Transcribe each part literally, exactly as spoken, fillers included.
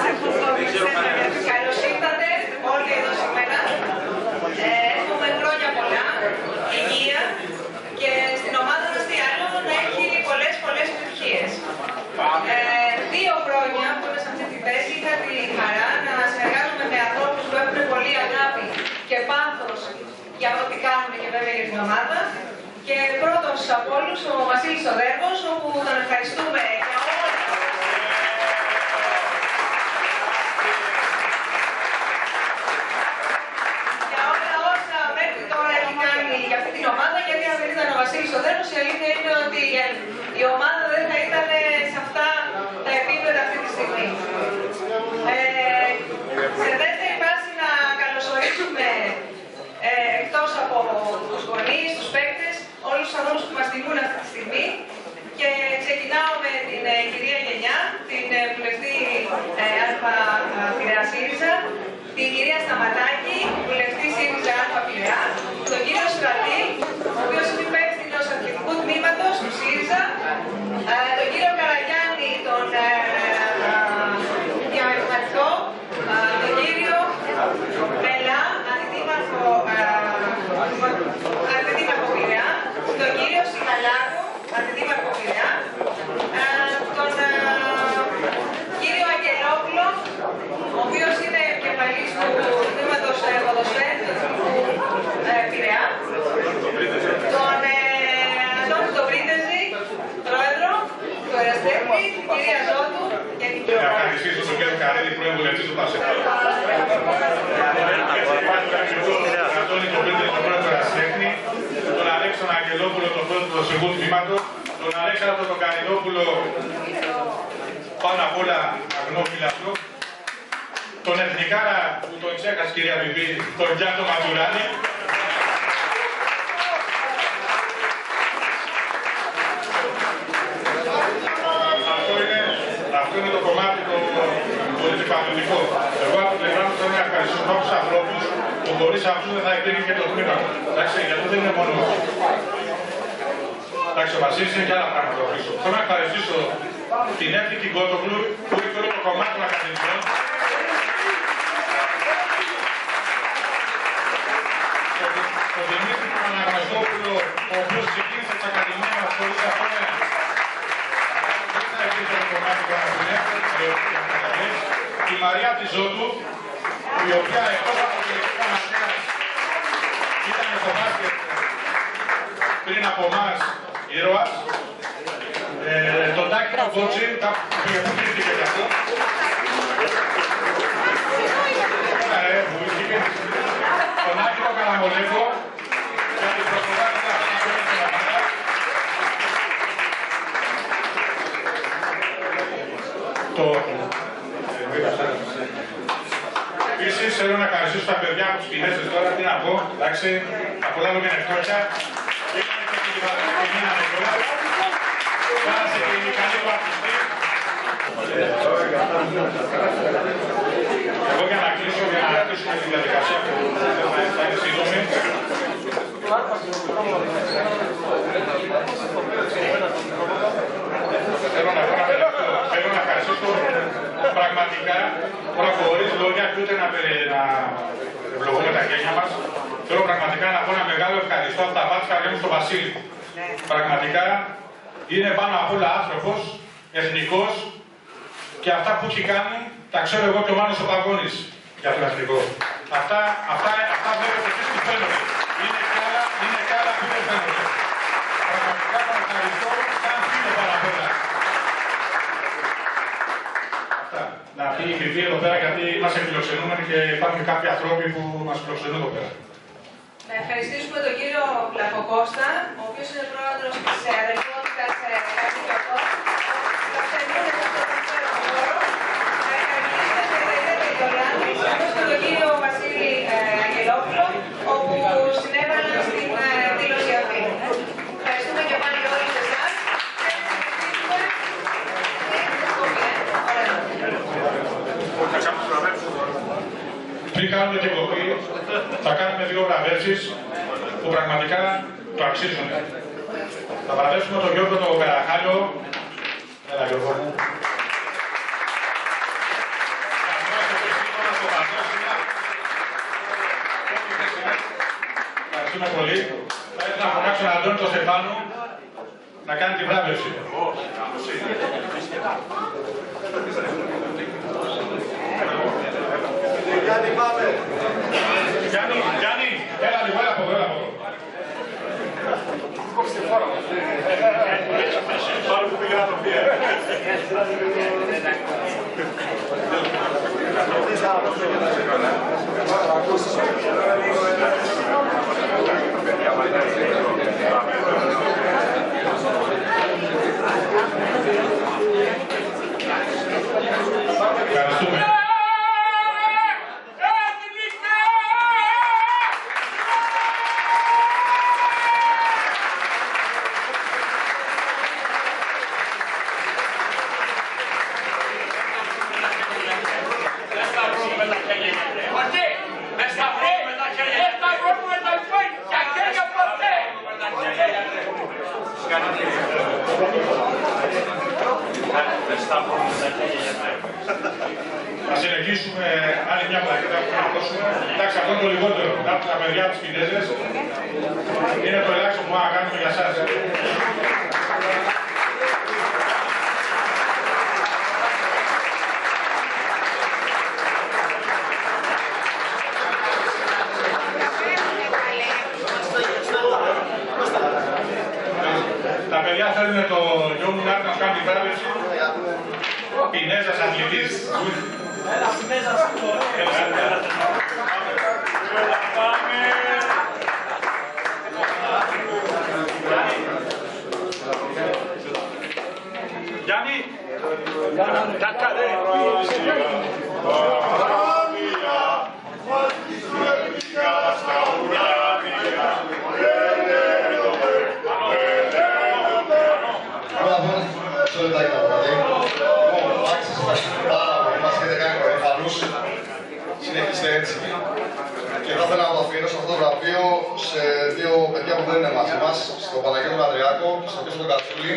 Καλώς ήρθατε όλοι εδώ σήμερα. Έχουμε χρόνια πολλά, υγεία και στην ομάδα μας τι άλλο να έχει πολλές πολλές επιτυχίες. Ε, δύο χρόνια που είμαι σε αυτή τη θέση είχα τη χαρά να συνεργάζομαι με ανθρώπους που έχουν πολύ αγάπη και πάθος για ό,τι κάνουν και βέβαια για την ομάδα. Και πρώτος από όλους ο Βασίλης ο Δέργος, όπου τον ευχαριστούμε για όλα. Για αυτή την ομάδα, γιατί αν δεν ήταν ο Βασίλης ο Δέργος, η αλήθεια είναι ότι η ομάδα δεν θα ήταν σε αυτά τα επίπεδα αυτή τη στιγμή. Ε, σε δεύτερη φάση να καλωσορίσουμε ε, εκτός από τους γονείς, τους παίκτες, όλους τους ανθρώπους που μας τιμούν αυτή τη στιγμή. Και ξεκινάω με την ε, κυρία Γενιά, την ε, βουλευτή ε, Α Πειραιά ΣΥΡΙΖΑ, την κυρία Σταματάκη, βουλευτή ΣΥΡΙΖΑ Α Πειραιά, τον κύριο Στρατή, ο οποίος είναι υπεύθυνος αθλητικού τμήματος του ΣΥΡΙΖΑ, ε, τον κύριο Καραγιάννη, τον ε, διαμεσολαβητό, ε, τον κύριο Μελά, αντιδήμαρχο ε, Πειραιά, τον κύριο Σιγαλάκο, αντιδήμαρχο Πειραιά, ε, τον ε, κύριο Αγγελόπουλο, ο οποίος είναι επικεφαλής του τμήματος ποδοσφαίρου του Πειραιά, τον ε, Αντώνη τον Βρύντεζη, πρόεδρο του Εραστέχνη, την κυρία Ζώτου και την κυρία. Να ευχαριστήσω τον κύριο Καρέλη, πρώην βουλευτή του Πασεκόλου. Αντώνη τον Βρύντεζη, τον πρόεδρο του Εραστέχνη, τον Αλέξανδρο Αγγελόπουλο, τον πρόεδρο του Δοσηγού Τμήματος, τον Αλέξανδρο τον Καρινόπουλο, πάνω απ' όλα αγνό φιλαθλό, τον Εθνικάρα που τον ξέχασε κυρία Βιβί, τον Γιάννο Ματουράνη. Αυτό είναι, αυτό είναι το κομμάτι το πολιτικο-αθλητικό. Εγώ από την πλευρά μου θέλω να ευχαριστήσω κάποιους ανθρώπους που χωρίς αυτούς δεν θα υπήρχε και το τμήμα. Εντάξει, γιατί δεν είναι μόνο. Εντάξει, ο Βασίλης είναι και άλλα πράγματα πίσω. Θέλω να ευχαριστήσω την Εύη την Κότογλου που είναι όλο το κομμάτι των ακαδημιών. Τον Δημήτρη τον Αναγνωστόπουλο, ο οποίος ξεκίνησε τις ακαδημίες μας χωρίς αυτό να υπήρχε το κομμάτι των ακαδημίες. Τη Μαρία τη Ζώτου, η οποία εκτός από την ελληνική μαθαίρας ήταν στο μπάσκετ πριν από εμάς ήρωας. Ε, τον Τάκη τον Κότσι, κάπου πήγε και αυτό. Ε, μου είχε τον Άκη τον Καραμολέκο, για την προσπαθία να φέρει στην αγορά. Το... Επίσης, θέλω να ευχαριστήσω τα παιδιά από τους Κινέζες τώρα, τι να πω, εντάξει, από όλα λόγια είναι φτώχεια. Ήρθανε και την κυβερνήση και μείνανε κιόλας. Πέρασε και η μηχανή του αρτιστή. Εγώ για να κλείσω, για να κλείσουμε τη διαδικασία που θα είναι σύντομη. Θέλω να θέλω να ευχαριστήσω πραγματικά, τώρα χωρίς λόγια και ούτε να ευλογούμε τα γένια μας. Θέλω πραγματικά να πω ένα μεγάλο ευχαριστώ από τα βάθη καρδιά μου στον Βασίλη. Πραγματικά είναι πάνω απ' όλα άνθρωπος, εθνικός και αυτά που έχει κάνει τα ξέρω εγώ και ο Μάνος ο Παγώνης για τον εθνικό. Αυτά, αυτά, αυτά βλέπετε εσείς που φαίνονται. Είναι κι άλλα, είναι κι άλλα που δεν φαίνονται. Πραγματικά τον ευχαριστώ σαν φίλο πάνω απ' όλα. Αυτά. Να πει η Βιβί εδώ πέρα γιατί είμαστε φιλοξενούμενοι και υπάρχουν και κάποιοι άνθρωποι που μας φιλοξενούν εδώ πέρα. Να ευχαριστήσουμε τον κύριο Πλαφοκώστα, ο οποίος είναι πρόεδρος της αδελφότητας Καστιλιωτών. Θα ξεμείνει σε αυτό το υπέροχο χώρο. Να ευχαριστήσουμε την Ελεύθερη Ιωλάνη, όπως και τον κύριο Βασίλη Αγγελόπουλο, όπου συνέβαλαν στην δήλωση αυτή. Ευχαριστούμε και πάλι όλους εσάς. Πριν κάνουμε την κοπή, θα κάνουμε δύο βραβεύσεις που πραγματικά το αξίζουν. Θα βραβεύσουμε τον Γιώργο τον Καραχάλιο. Έλα Γιώργο. ευχαριστούμε πολύ. Θα ήθελα να φωνάξω τον Αντώνη το Στεφάνου να κάνει τη βράβευση. Γιάννη, πάμε! Γιάννη, Γιάννη, έλα λίγο, έλα από εδώ, έλα από εδώ. Κόψτε φόρα. Πάρε που πήγα να το πει. Ευχαριστούμε. Θα συνεχίσουμε άλλη μια πλακέτα που θα δώσουμε. Εντάξει, αυτό είναι το λιγότερο. Τα παιδιά από τις Κινέζες είναι το ελάχιστο που μπορούμε να κάνουμε για εσάς. Τα παιδιά θέλουν το γιο μου να έρθει να κάνει την βράβευση. Κινέζας αθλητής. Έλα, Κινέζας αθλητής. Γιάννη. Κακαρέ. Συνεχίστε έτσι. Και θα ήθελα να το αφιερώσω αυτό το βραβείο σε δύο παιδιά που δεν είναι μαζί μας, στον Παναγιώτο Ανδριάκο και στον Κώστα τον Κατσούλη.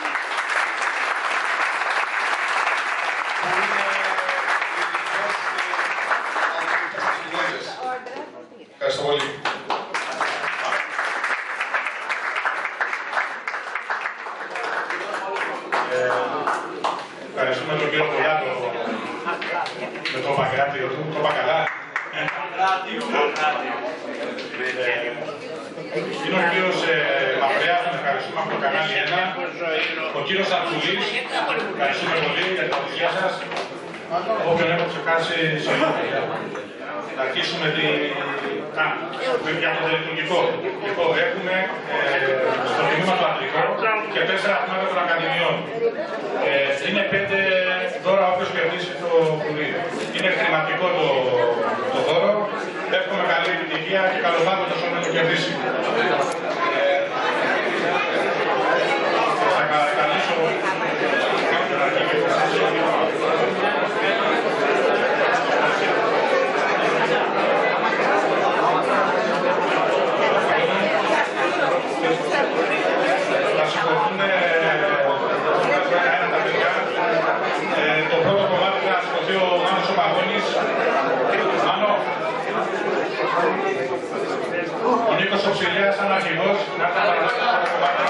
Ευχαριστώ πολύ. Ευχαριστούμε τον κύριο Πολιάτο με το παγκράτιο του, το πακαλά. Είναι ο κύριος Μαυρέας, τον ευχαριστούμε από το κανάλι ένα. Ο κύριος Αρτσουλής, ευχαριστούμε πολύ για την παρουσία σας. Όποιον έχω ξεχάσει, συγγνώμη. Θα αρχίσουμε τη... Α, για το τελετουργικό. Λοιπόν, έχουμε ε, στο τμήμα του Αντρικό και τέσσερα τμήματα των Ακαδημιών. Ε, είναι πέντε δώρα όποιος κερδίσει το πουλί. Είναι χρηματικό το, το δώρο. Εύχομαι καλή επιτυχία και καλομάθητο όσο να το κερδίσει. Ε, θα καλήσω κάποιον αρχή. Θα σηκωθούν ένα τα παιδιά. Το πρώτο κομμάτι θα σηκωθεί ο Μάνος ο Παγώνης. Μάνο. Ο Νίκος ο Ψηλίας σαν αρχηγός. Να έρθει να παραδώσει το πρώτο κομμάτι.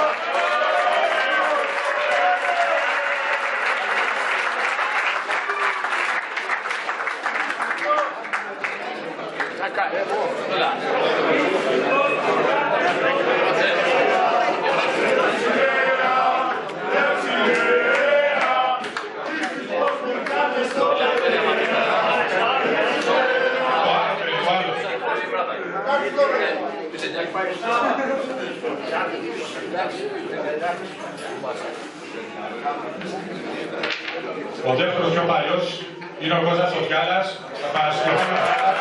Ο δεύτερος πιο παλιός είναι ο Κώστας ο Φιάλας. Θα παρασκευάσουμε.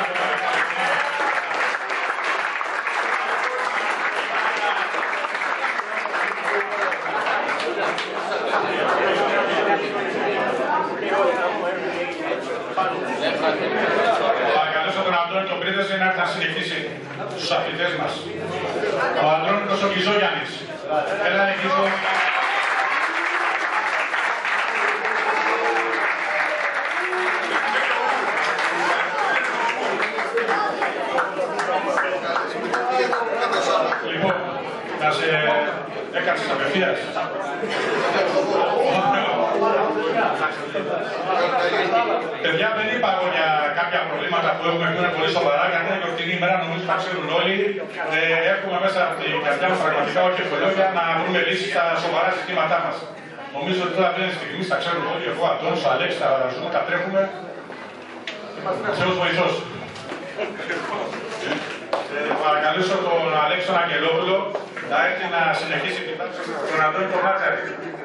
Παρακαλέσω τον Αντώνη τον Πρίδεζε να έρθει να συνεχίσει στους αθλητές μας. Ο Αντώνης ο Κιζόγιαννης. Έλα Νικίζο. Ευχαριστώ. Να σε έκανες απευθείας. Παιδιά, δεν είπα εγώ για κάποια προβλήματα που έχουμε που είναι πολύ σοβαρά, γιατί είναι γιορτινή ημέρα, νομίζω τα ξέρουν όλοι. Ε, έχουμε μέσα από την καρδιά μας πραγματικά όχι ευχολόγια να βρούμε λύσεις στα σοβαρά ζητήματά μας. Νομίζω ότι τώρα αυτή τη στιγμή τα ξέρουν όλοι. Εγώ, Αντώνης, ο Αλέξης, τα ζούμε, τα τρέχουμε. Θεός βοηθός. Ε, παρακαλέσω τον Αλέξη τον Αγγελόπουλο να έρθει να συνεχίσει την τάξη τον Αντώνη τον Μάτσαρη.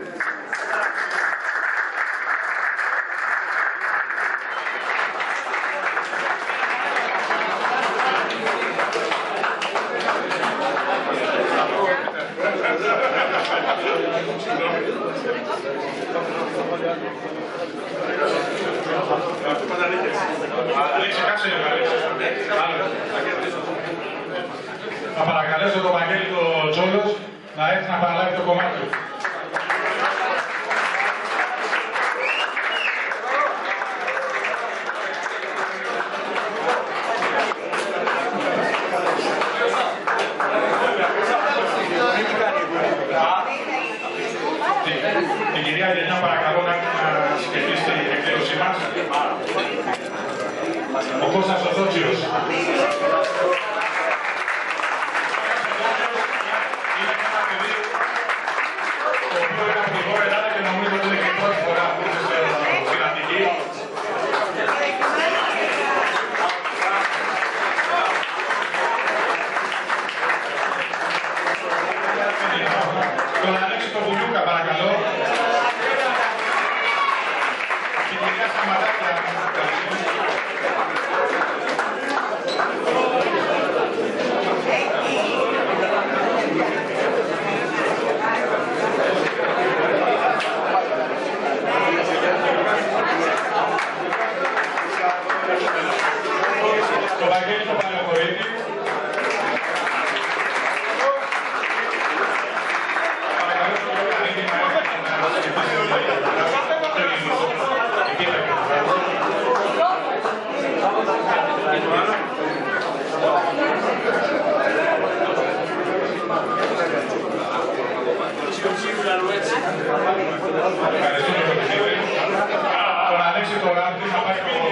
Αλέξη, κάτσε λίγο, Αλέξη. Θα παρακαλέσω τον Βαγγέλη τον Τζόλος να έρθει να παραλάβει το κομμάτι του. Την κυρία Γενιά παρακαλώ να σκεφτεί στην εκδήλωσή μας. Ο Κώστας ο Δότσιος. Είναι ένα παιδί το οποίο είναι από την χώρα Ελλάδα και νομίζω ότι είναι και η πρώτη φορά που είναι στην Αττική. Τον Αλέξη τον Βουλιούκα παρακαλώ. Την κυρία Σταματάκια. Το Βαγγέλη το Παλαιοχωρίτη. Παρακαλώ το Βαγγέλη να έρθει να τον Αλέξη το Ράπτη θα πάει το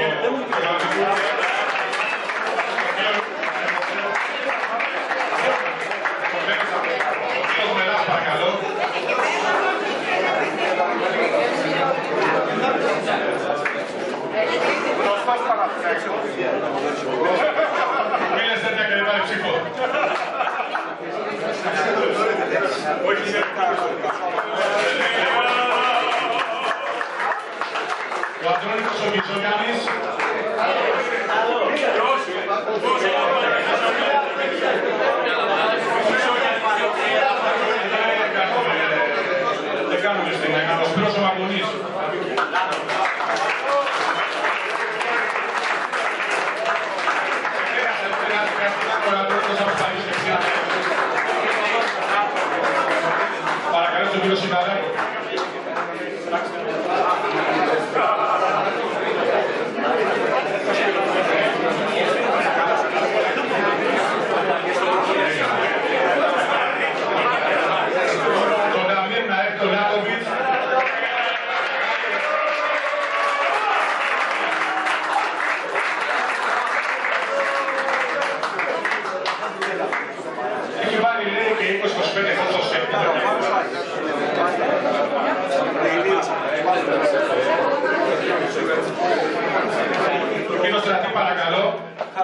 ο Μελάς παρακαλώ. Μίλες τέτοια και δεν πάρει ψήφο. Ο Αντρώνικος ο Μητσογιάννης. Δεν κάνουμε στην έκανα, ο Σπύρος ο Μαγκονής. Παρακαλώ τον κύριο Σιδαράκο. Τον Ταμίρ να έρθει τον Λάκοβιτς. Έχει βάλει λέει και είκοσι είκοσι πέντε φώτος σε Κύριο Στρατή παρακαλώ.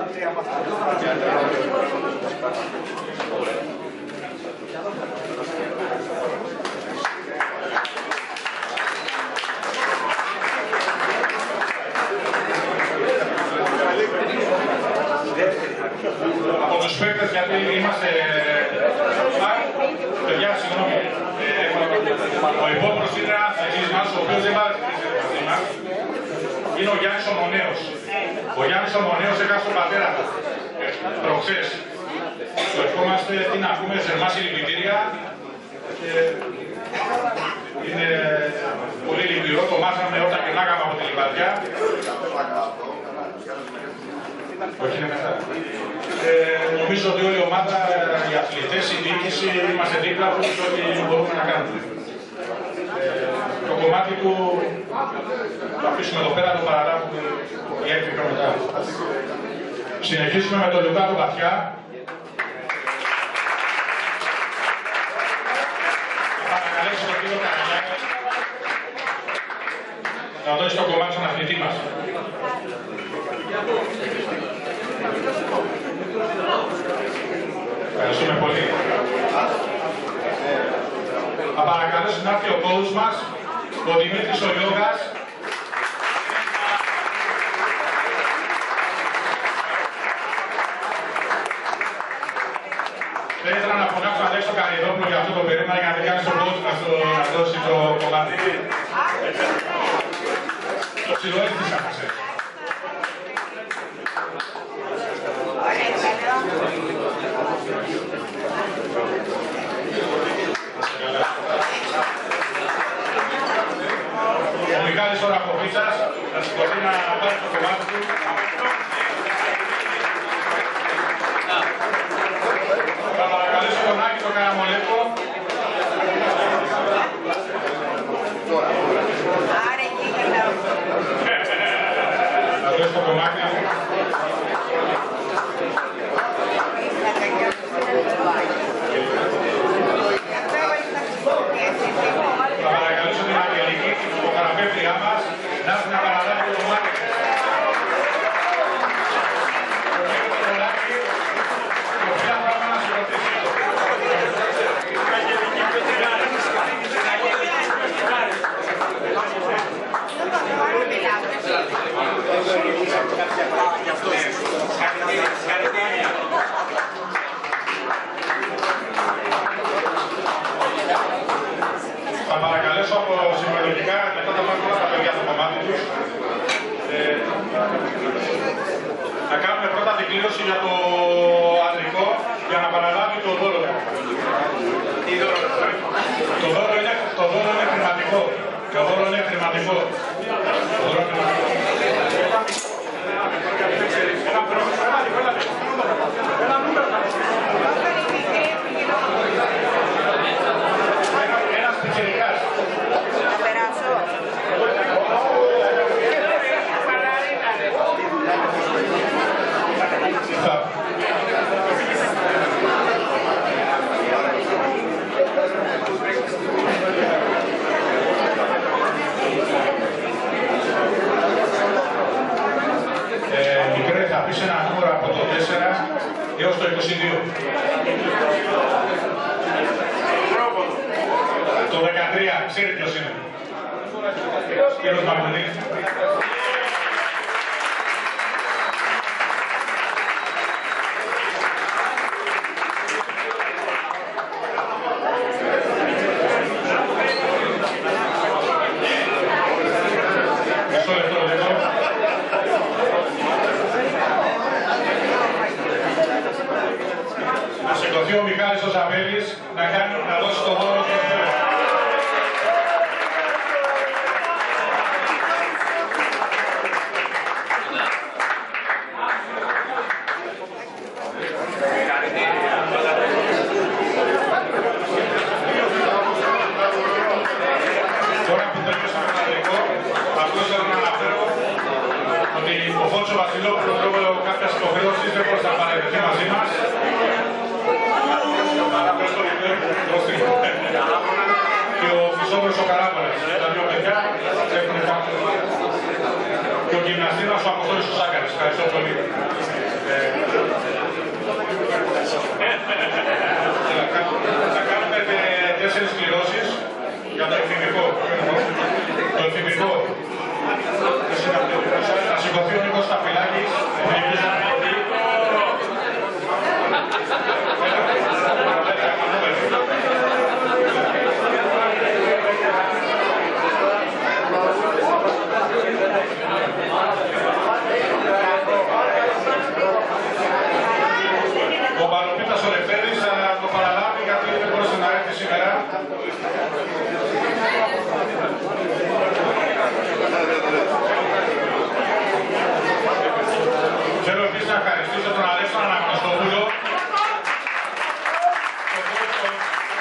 Από τους παίκτες, γιατί είμαστε... Παιδιά, συγγνώμη. Ο υπόπρος είναι ένας εξής μας, ο οποίος δεν πάρει τη θέση μας. Είναι ο Γιάννης ο Μονέος. Ο Γιάννης ο Μονέος έχασε τον πατέρα του. Προχθές. Το ευχόμαστε, τι να πούμε, θερμά συλληπιτήρια. Είναι πολύ λυπηρό, το μάθαμε όταν γυρνάγαμε από τη Λιβαδιά. Όχι, είναι μετά. Ε, νομίζω ότι όλη η ομάδα, οι αθλητές, η διοίκηση, είμαστε δίπλα τους ότι μπορούμε να κάνουμε. Ε, το κομμάτι του το αφήσουμε εδώ πέρα, το παραλάβουμε η έκπληξη μετά. Συνεχίσουμε με τον Λουκά του Βαθιά. Θα παρακαλέσω τον κύριο Καραγιάκη να δώσει το κομμάτι στον αθλητή μας. Ευχαριστούμε πολύ. Θα παρακαλέσω να έρθει ο coach μας, ο Δημήτρης ο Γιώργας. Δεν ήθελα να φωνάξω να δέξω Καριδόπουλο για αυτό το περίμενα για να κάνει στον coach μας να δώσει το κομμάτι. Το ψηλό έκτησα μας έτσι. Ο Μιχάλης ο Ραχοβίτσας θα σηκωθεί να πάρει το κομμάτι του. Θα παρακαλέσω τον Άκη τον Καραμολέκο. Θα δώσει το κομμάτι. Θα παρακαλέσω την Αγγελική, το παραπέφτριά μας, να έρθει να παραλάβει το κομμάτι. Το κομμάτι, το ποια πράγμα να συγκροτήσει. Θα παρακαλέσω από συμμετοχικά, μετά θα πάρουν όλα τα παιδιά στο κομμάτι τους. Ε, να κάνουμε πρώτα την κλήρωση για το αντρικό, για να παραλάβει το δώρο. Το δώρο είναι, το δώρο είναι χρηματικό. Το δώρο είναι χρηματικό. Το δώρο είναι χρηματικό. Ένας πιτσιρικάς. Να περάσω. Ε, μικρέ, θα πεις ένα νούμερο από το τέσσερα έως το είκοσι δύο. Το δεκατρία, ξέρει ποιος είναι. Κύριος Μαγνουδής. Μισό λεπτό, λεπτό. Να σηκωθεί ο Μιχάλης ο Ζαβέλης να, κάνει, να δώσει το δώρο του. Τώρα που τελειώσαμε το αντρικό, αυτό θέλω να αναφέρω ότι ο Φώτσο Βασιλόπουλος λόγω κάποιας υποχρεώσης δεν μπορούσε να παραιτηθεί μαζί μας. Και ο Χρυσόβρος ο Καράβαλας, τα δύο παιδιά έχουν πάνω. Και ο γυμναστήρας ο Αποστόλης ο Σάκαρης. Ευχαριστώ πολύ. Θα κάνουμε τέσσερις κληρώσεις για το εφημικό. Το εφημικό. Θα σηκωθεί ο Νίκος Σταφυλάκης. Ο Παλοπίτας ο Λευτέρης θα το παραλάβει γιατί δεν μπορούσε να έρθει σήμερα. Θέλω επίσης να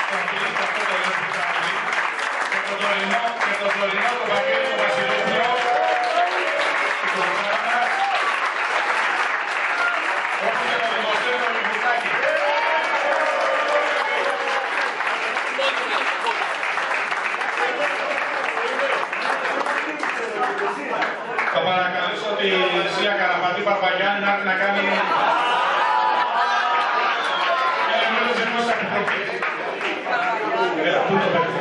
Και το τωρινό του Βαγγέλη του Βασιλόπουλο, του Κουρτσάνα, όπως και το Δημοσίου του Λιβουτάκη. Θα παρακαλέσω τη Σία Καραπατή Παρπαγιάννη να έρθει να κάνει ένα μέλος δημόσιας επιτροπής. Έλα, πού το παίρνει.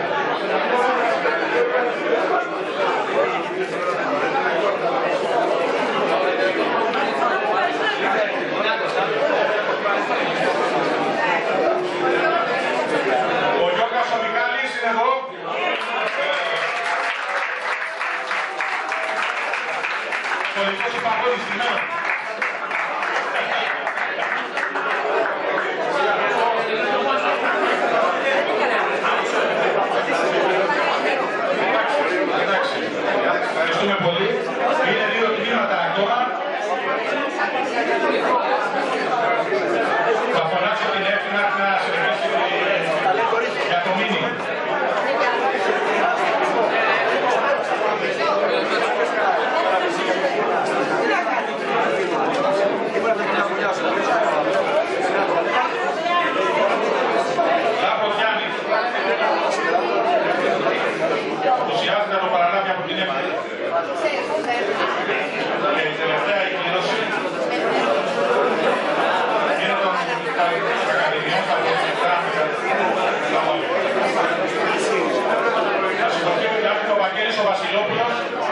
Ο Γιώργος ο Μιχάλης είναι εδώ. Πολιτικός υπαγόνης τιμένος. Ευχαριστούμε πολύ. Είναι δύο τμήματα ακόμα. Θα φωνάξω την Εύη να συνεχίσει για το μήνυμα. Λάπο Γιάννη. Ενθουσιάζεται το παραλάβει από την Εύη. Και η τελευταία εκδήλωση είναι των Ακαδημιών θα να συγχωρεί ότι άρχεται ο Βαγγέλης ο Βασιλόπουλος.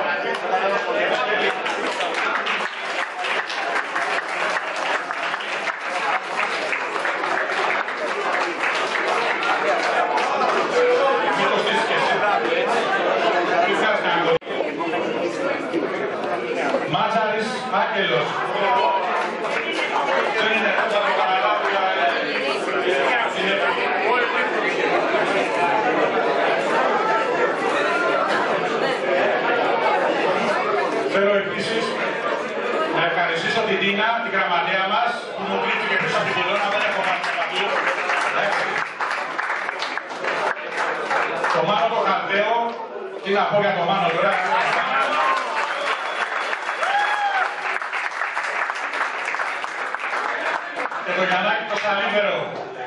Μάτζαρης Άγγελος. Δεν είναι αυτό το παραλάβει Θέλω επίσης να ευχαριστήσω την Τίνα, την γραμματέα μας, που μου κρύφτηκε πίσω από την κολόνα, δεν έχω πάρει τα παπλού. Το Μάνο το Χαλδαίο, τι να πω για το Μάνο τώρα. Και το Γιαννάκη το Σαλίβερο.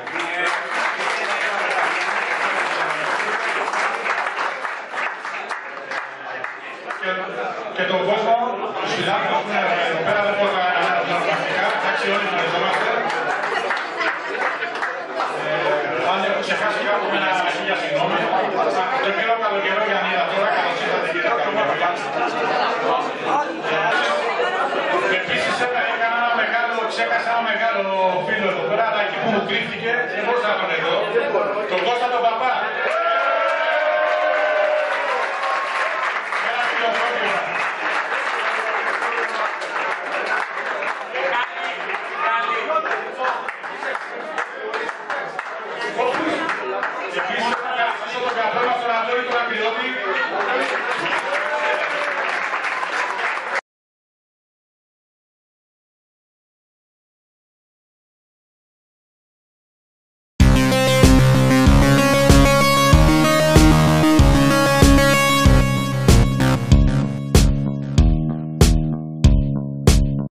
Και, και τον κόσμο, τους φιλάθλους που είναι εδώ πέρα, δεν μπορώ να πραγματικά, εντάξει όλοι γνωριζόμαστε. Αν έχω ξεχάσει κάπου με ένα χίλια συγγνώμη. Δεν πήρω καλό καιρό για μήνα τώρα, καλώς ήρθατε κύριε Καλογερόπουλα. Επίσης έκανα ένα μεγάλο, ξέχασα ένα μεγάλο φίλο εδώ πέρα, αλλά εκεί που μου κρύφτηκε, δεν μπορούσα να τον εδώ, το